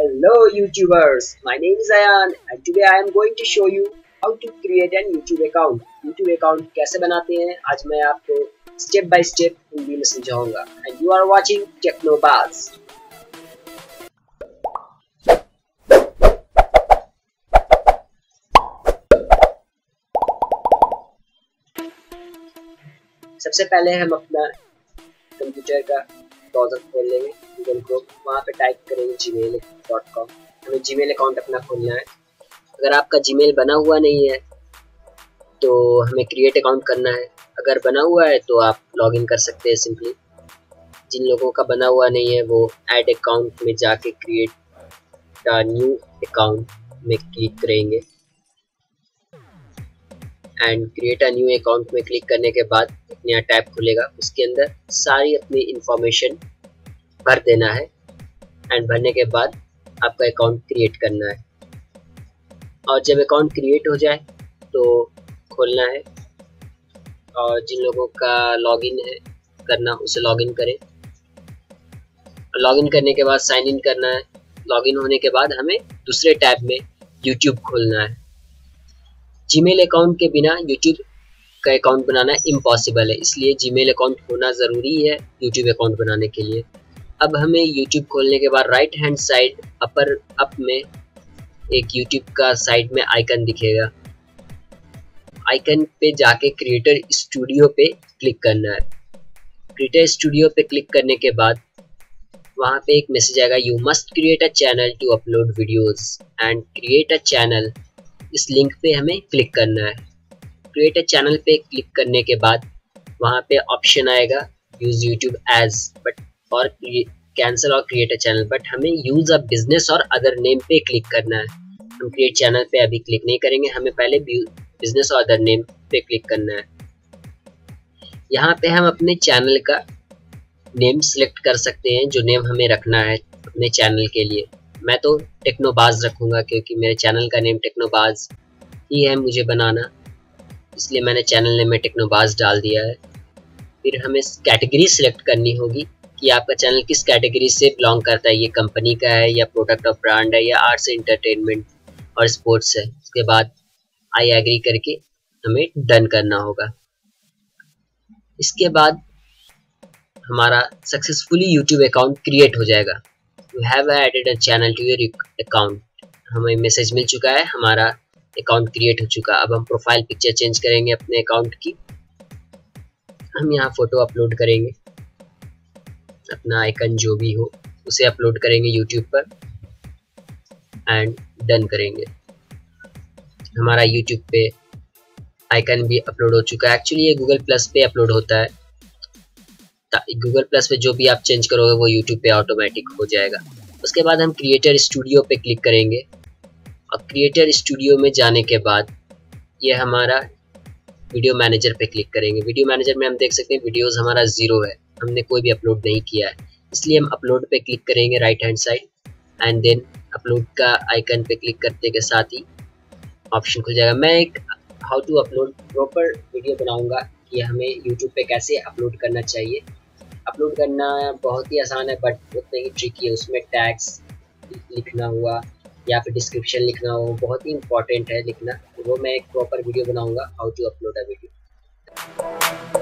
Hello YouTubers, my name is Ayan and today I am going to show you how to create an YouTube account. YouTube account कैसे बनाते हैं आज मैं आपको step by step Hindi में समझाऊंगा and you are watching Technobuzz. सबसे पहले हम अपना कंप्यूटर का ब्राउज़र खोल लेंगे गूगल क्रोम, वहाँ पे टाइप करेंगे gmail.com। हमें जीमेल अकाउंट अपना खोलना है। अगर आपका जीमेल बना हुआ नहीं है तो हमें क्रिएट अकाउंट करना है, अगर बना हुआ है तो आप लॉगिन कर सकते हैं सिंपली। जिन लोगों का बना हुआ नहीं है वो ऐड अकाउंट में जाके क्रिएट अ न्यू अकाउंट में क्लिक करेंगे and create a new account में क्लिक करने के बाद एक नया टैब खुलेगा, उसके अंदर सारी अपनी इंफॉर्मेशन भर देना है एंड भरने के बाद आपका अकाउंट क्रिएट करना है। और जब अकाउंट क्रिएट हो जाए तो खोलना है और जिन लोगों का लॉगिन है करना उसे लॉगिन करें। लॉगिन करने के बाद साइन इन करना है। लॉगिन होने के बाद हमें दूसरे टैब में यूट्यूब खोलना है। जीमेल अकाउंट के बिना यूट्यूब का अकाउंट बनाना इम्पॉसिबल है, इसलिए जीमेल अकाउंट होना ज़रूरी है यूट्यूब अकाउंट बनाने के लिए। अब हमें यूट्यूब खोलने के बाद right hand side upper up में एक यूट्यूब का साइड में आइकन दिखेगा। आइकन पे जाके क्रिएटर स्टूडियो पे क्लिक करना है। क्रिएटर स्टूडियो पे क्लिक करने के बाद वहाँ पे एक मैसेज आएगा, you must create a channel to upload videos and create a channel. इस लिंक पे हमें क्लिक करना है। क्रिएट अ चैनल पे क्लिक करने के बाद वहाँ पे ऑप्शन आएगा यूज यूट्यूब एज बट और कैंसिल और क्रिएट अ चैनल, बट हमें use a business or other name पे क्लिक करना है। हम क्रिएट चैनल पे अभी क्लिक नहीं करेंगे, हमें पहले बिजनेस और अदर नेम पे क्लिक करना है। यहाँ पे हम अपने चैनल का नेम सिलेक्ट कर सकते हैं, जो नेम हमें रखना है अपने चैनल के लिए। मैं तो टेक्नोबाज रखूँगा क्योंकि मेरे चैनल का नेम टेक्नोबाज ही है मुझे बनाना, इसलिए मैंने चैनल नेम में टेक्नोबाज डाल दिया है। फिर हमें कैटेगरी सिलेक्ट करनी होगी कि आपका चैनल किस कैटेगरी से बिलोंग करता है, ये कंपनी का है या प्रोडक्ट ऑफ ब्रांड है या आर्ट्स एंटरटेनमेंट और स्पोर्ट्स है। उसके बाद आई एग्री करके हमें डन करना होगा। इसके बाद हमारा सक्सेसफुली यूट्यूब अकाउंट क्रिएट हो जाएगा। You have added a channel to your account. हमें मैसेज मिल चुका है, हमारा अकाउंट क्रिएट हो चुका। अब हम प्रोफाइल पिक्चर चेंज करेंगे अपने अकाउंट की। हम यहाँ फोटो अपलोड करेंगे, अपना आइकन जो भी हो उसे अपलोड करेंगे यूट्यूब पर एंड डन करेंगे। हमारा यूट्यूब पे आइकन भी अपलोड हो चुका है। एक्चुअली ये गूगल प्लस पे अपलोड होता है, गूगल प्लस पे जो भी आप चेंज करोगे वो यूट्यूब पे ऑटोमेटिक हो जाएगा। उसके बाद हम क्रिएटर स्टूडियो पे क्लिक करेंगे और क्रिएटर स्टूडियो में जाने के बाद ये हमारा वीडियो मैनेजर पे क्लिक करेंगे। वीडियो मैनेजर में हम देख सकते हैं वीडियोस हमारा 0 है, हमने कोई भी अपलोड नहीं किया है, इसलिए हम अपलोड पे क्लिक करेंगे right hand side and then upload का आइकन पे क्लिक करने के साथ ही ऑप्शन खुल जाएगा। मैं एक how to upload proper video बनाऊंगा कि हमें यूट्यूब पे कैसे अपलोड करना चाहिए। अपलोड करना बहुत ही आसान है बट उतना ही ट्रिकी है। उसमें टैग्स लिखना हुआ या फिर डिस्क्रिप्शन लिखना हो, बहुत ही इंपॉर्टेंट है लिखना। तो वो मैं एक प्रॉपर वीडियो बनाऊंगा how to upload a video.